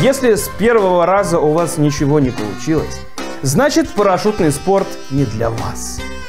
Если с первого раза у вас ничего не получилось, значит парашютный спорт не для вас.